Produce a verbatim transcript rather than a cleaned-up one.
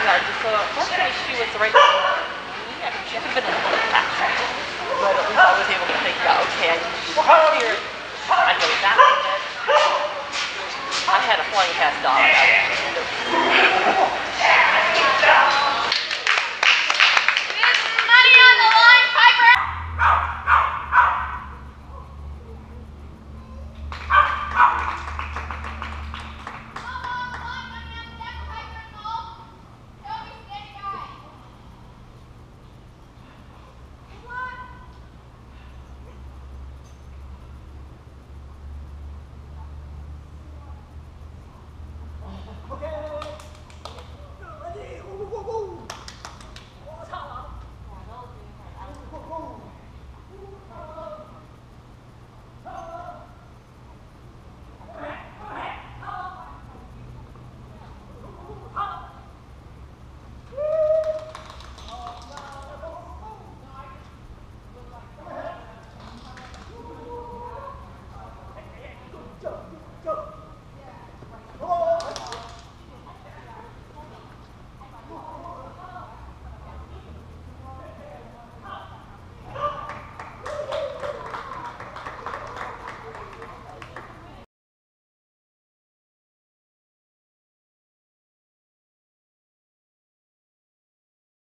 I just thought, unfortunately, she was the right thing for me. I mean, she could have been a little faster, but at least I was able to think about, okay, I need to do this here. I know that limit. I had a flying past dog. I was just